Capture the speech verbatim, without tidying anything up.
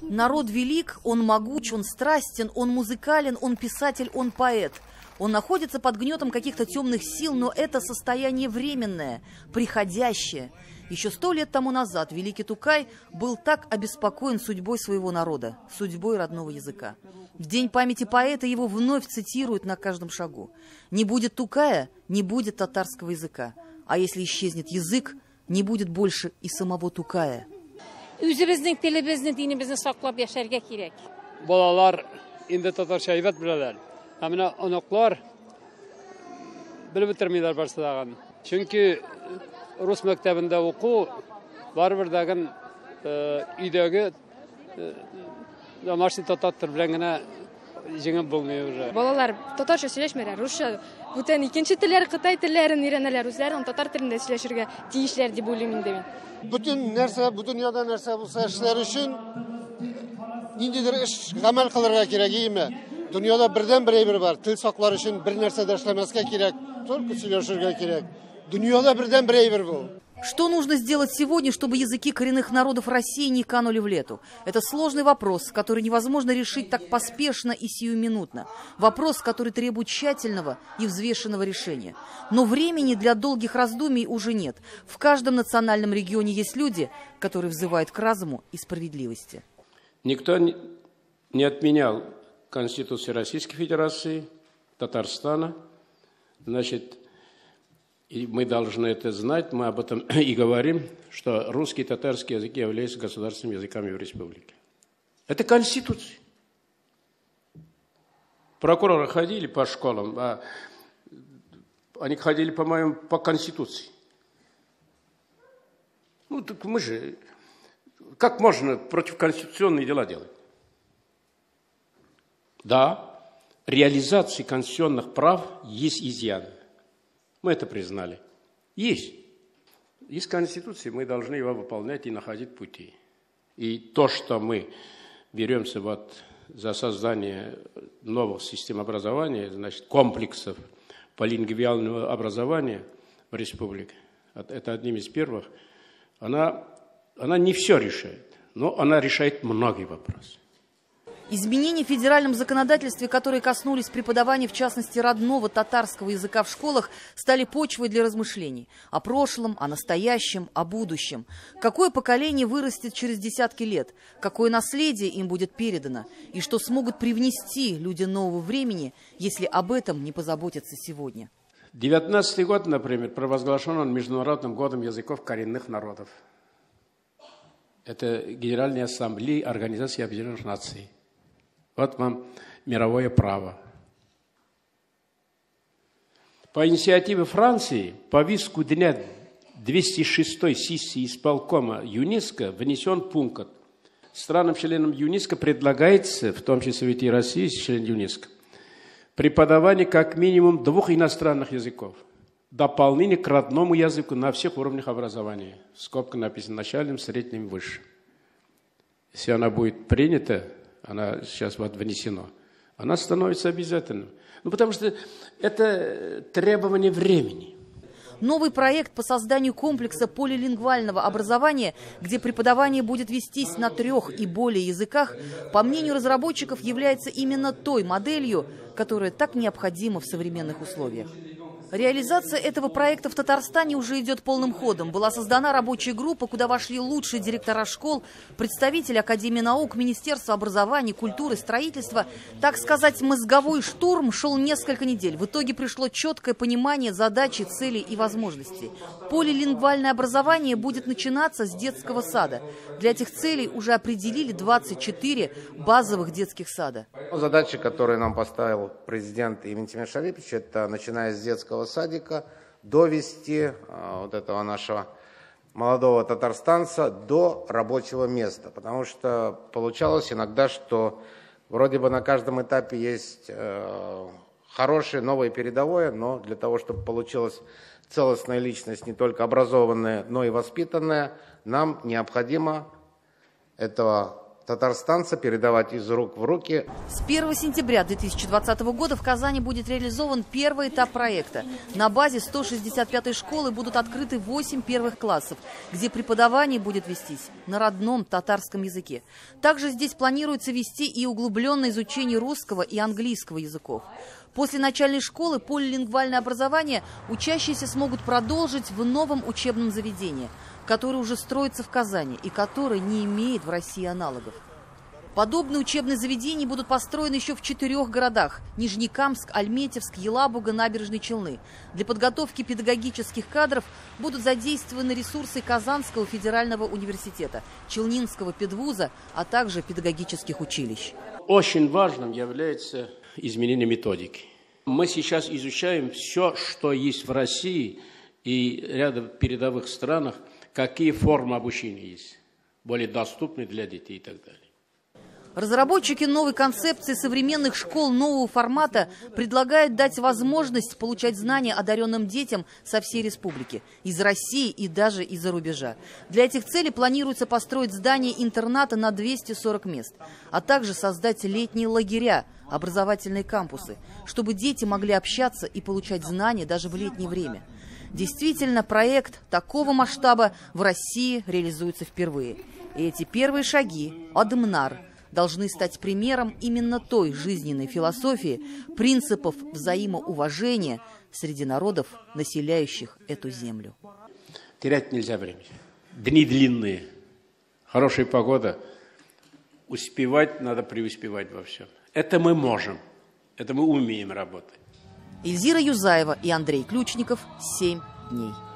Народ велик, он могуч, он страстен, он музыкален, он писатель, он поэт. Он находится под гнетом каких-то темных сил, но это состояние временное, приходящее. Еще сто лет тому назад великий Тукай был так обеспокоен судьбой своего народа, судьбой родного языка. В день памяти поэта его вновь цитируют на каждом шагу. Не будет Тукая, не будет татарского языка. А если исчезнет язык, не будет больше и самого Тукая. Үзебезнең телебезне, динебезне саклап яшәргә кирәк. Балалар инде татарча әйбәт беләләр. Ә менә оныклар белеп бетермиләр барсы даган. Чөнки рус мәктәбендә уку барыбер даган өйдәге домашний татар теле белән генә җиңеп булмый уже. Балалар татарча сөйләшмәләр, русча. Бүтән икенче телләр, Кытай телләрен өйрәнәләр, үзләренең татар телендә сөйләшергә тиешләр дип уйлыйм инде мин. Bütün нәрсә, bu dünyada нәрсә булса эшләр өчен ниндидер эш гамәл кылырга кирәк име? Дөньяда бердән бер әйбер бар. Тел саклар өчен бер нәрсә дә эшләмәскә кирәк, только сөйләшергә кирәк. Дөньяда бердән бер әйбер бу. Что нужно сделать сегодня, чтобы языки коренных народов России не канули в лету? Это сложный вопрос, который невозможно решить так поспешно и сиюминутно. Вопрос, который требует тщательного и взвешенного решения. Но времени для долгих раздумий уже нет. В каждом национальном регионе есть люди, которые взывают к разуму и справедливости. Никто не отменял Конституцию Российской Федерации, Татарстана. Значит, и мы должны это знать, мы об этом и говорим, что русский и татарский языки являются государственными языками в республике. Это Конституция. Прокуроры ходили по школам, а они ходили, по-моему, по Конституции. Ну, так мы же... Как можно противоконституционные дела делать? Да, реализации конституционных прав есть изъян. Мы это признали. Есть. Есть Конституция, мы должны его выполнять и находить пути. И то, что мы беремся вот за создание новых систем образования, значит, комплексов полингвиального образования в республике, это одним из первых, она, она не все решает, но она решает многие вопросы. Изменения в федеральном законодательстве, которые коснулись преподавания, в частности, родного татарского языка в школах, стали почвой для размышлений о прошлом, о настоящем, о будущем. Какое поколение вырастет через десятки лет, какое наследие им будет передано, и что смогут привнести люди нового времени, если об этом не позаботятся сегодня. девятнадцатый год, например, провозглашен он Международным годом языков коренных народов. Это Генеральная ассамблея Организации Объединенных Наций. Вот вам мировое право. По инициативе Франции по виску дня двести шестой сессии исполкома ЮНЕСКО внесен пункт. Странам-членам ЮНЕСКО предлагается, в том числе и России, член ЮНЕСКО, преподавание как минимум двух иностранных языков. Дополнение к родному языку на всех уровнях образования. Скобка написано начальным, средним, высшим. Если она будет принята, она сейчас вот внесена, она становится обязательной. Ну, потому что это требование времени. Новый проект по созданию комплекса полилингвального образования, где преподавание будет вестись на трех и более языках, по мнению разработчиков, является именно той моделью, которая так необходима в современных условиях. Реализация этого проекта в Татарстане уже идет полным ходом. Была создана рабочая группа, куда вошли лучшие директора школ, представители Академии наук, Министерства образования, культуры, строительства. Так сказать, мозговой штурм шел несколько недель. В итоге пришло четкое понимание задачи, целей и возможностей. Полилингвальное образование будет начинаться с детского сада. Для этих целей уже определили двадцать четыре базовых детских сада. Задача, которую нам поставил президент Эмин Тимошалипович, это начиная с детского садика довести а, вот этого нашего молодого татарстанца до рабочего места. Потому что получалось иногда, что вроде бы на каждом этапе есть э, хорошее, новое, передовое, но для того, чтобы получилась целостная личность, не только образованная, но и воспитанная, нам необходимо этого татарстанца передавать из рук в руки. С первого сентября две тысячи двадцатого года в Казани будет реализован первый этап проекта. На базе сто шестьдесят пятой школы будут открыты восемь первых классов, где преподавание будет вестись на родном татарском языке. Также здесь планируется вести и углубленное изучение русского и английского языков. После начальной школы полилингвальное образование учащиеся смогут продолжить в новом учебном заведении, которое уже строится в Казани и которое не имеет в России аналогов. Подобные учебные заведения будут построены еще в четырех городах – Нижнекамск, Альметьевск, Елабуга, Набережные Челны. Для подготовки педагогических кадров будут задействованы ресурсы Казанского федерального университета, Челнинского педвуза, а также педагогических училищ. Очень важным является изменение методики. Мы сейчас изучаем все, что есть в России и рядом передовых странах, какие формы обучения есть, более доступны для детей и так далее. Разработчики новой концепции современных школ нового формата предлагают дать возможность получать знания одаренным детям со всей республики, из России и даже из-за рубежа. Для этих целей планируется построить здание интерната на двести сорок мест, а также создать летние лагеря, образовательные кампусы, чтобы дети могли общаться и получать знания даже в летнее время. Действительно, проект такого масштаба в России реализуется впервые. И эти первые шаги, Адымнар, должны стать примером именно той жизненной философии, принципов взаимоуважения среди народов, населяющих эту землю. Терять нельзя времени. Дни длинные, хорошая погода. Успевать надо преуспевать во всем. Это мы можем, это мы умеем работать. Эльзира Юзаева и Андрей Ключников. Семь дней.